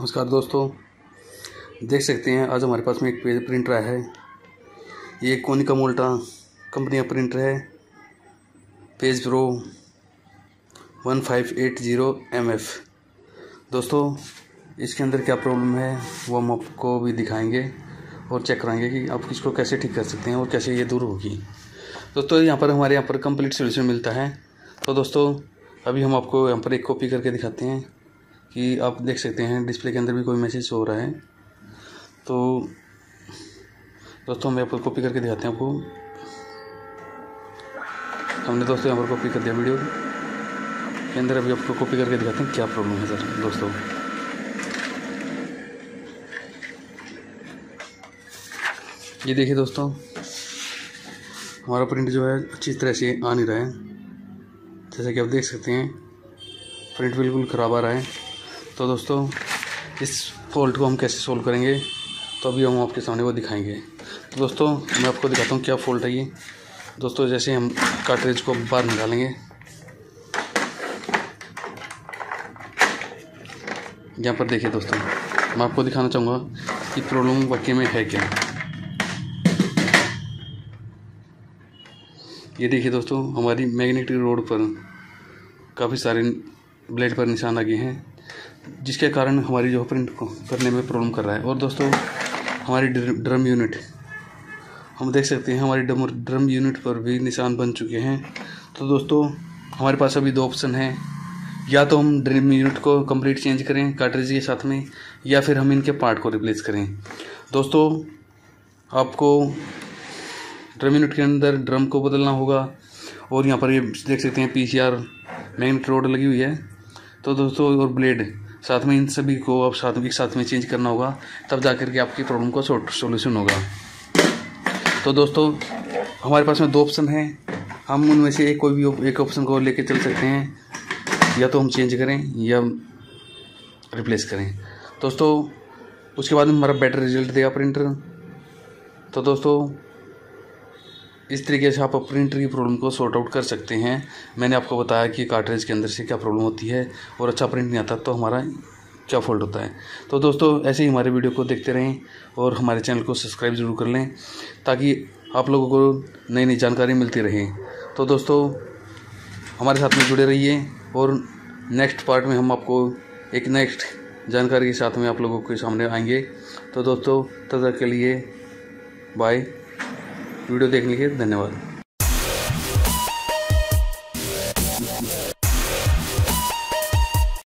नमस्कार दोस्तों, देख सकते हैं आज हमारे पास में एक पेज प्रिंटर आया है। ये कोनिका मोल्टा कंपनी का प्रिंटर है, पेज प्रो 1580 MF। दोस्तों इसके अंदर क्या प्रॉब्लम है वो हम आपको भी दिखाएंगे और चेक कराएंगे कि आप इसको कैसे ठीक कर सकते हैं और कैसे ये दूर होगी। दोस्तों हमारे यहाँ पर कंप्लीट सोल्यूशन मिलता है। तो दोस्तों अभी हम आपको यहाँ पर एक कॉपी करके दिखाते हैं कि आप देख सकते हैं डिस्प्ले के अंदर भी कोई मैसेज हो रहा है। तो दोस्तों मैं आपको कॉपी करके दिखाते हैं। आपको हमने दोस्तों यहाँ पर कॉपी कर दिया वीडियो के अंदर। अभी आपको कॉपी करके दिखाते हैं क्या प्रॉब्लम है सर। दोस्तों ये देखिए दोस्तों, हमारा प्रिंट जो है अच्छी तरह से आ नहीं रहा है। जैसा कि आप देख सकते हैं प्रिंट बिल्कुल ख़राब आ रहा है। तो दोस्तों इस फॉल्ट को हम कैसे सोल्व करेंगे तो अभी हम आपके सामने वो दिखाएंगे। तो दोस्तों मैं आपको दिखाता हूँ क्या फॉल्ट है ये। दोस्तों जैसे हम कार्ट्रिज को बाहर निकालेंगे, यहाँ पर देखिए दोस्तों, मैं आपको दिखाना चाहूँगा कि प्रॉब्लम वाकई में है क्या। ये देखिए दोस्तों, हमारी मैग्नेटिक रोड पर काफ़ी सारे ब्लेड पर निशान आ गए हैं, जिसके कारण हमारी जो प्रिंट को करने में प्रॉब्लम कर रहा है। और दोस्तों हमारी ड्रम यूनिट हम देख सकते हैं, हमारी ड्रम यूनिट पर भी निशान बन चुके हैं। तो दोस्तों हमारे पास अभी दो ऑप्शन हैं, या तो हम ड्रम यूनिट को कंप्लीट चेंज करें कार्ट्रिज के साथ में, या फिर हम इनके पार्ट को रिप्लेस करें। दोस्तों आपको ड्रम यूनिट के अंदर ड्रम को बदलना होगा, और यहाँ पर ये देख सकते हैं PCR मैग्नेट रोड लगी हुई है। तो दोस्तों और ब्लेड साथ में, इन सभी को आप साथ में चेंज करना होगा, तब जाकर के आपकी प्रॉब्लम का सॉल्यूशन होगा। तो दोस्तों हमारे पास में दो ऑप्शन हैं, हम उनमें से कोई भी एक ऑप्शन को लेके चल सकते हैं, या तो हम चेंज करें या रिप्लेस करें। दोस्तों उसके बाद हमारा बेटर रिजल्ट देगा प्रिंटर। तो दोस्तों इस तरीके से आप प्रिंटर की प्रॉब्लम को सॉर्ट आउट कर सकते हैं। मैंने आपको बताया कि कार्ट्रिज के अंदर से क्या प्रॉब्लम होती है और अच्छा प्रिंट नहीं आता तो हमारा क्या फॉल्ट होता है। तो दोस्तों ऐसे ही हमारे वीडियो को देखते रहें और हमारे चैनल को सब्सक्राइब ज़रूर कर लें, ताकि आप लोगों को नई नई जानकारी मिलती रहे। तो दोस्तों हमारे साथ में जुड़े रहिए, और नेक्स्ट पार्ट में हम आपको एक नेक्स्ट जानकारी के साथ में आप लोगों के सामने आएंगे। तो दोस्तों तब तक के लिए बाय। वीडियो देखने के लिए धन्यवाद।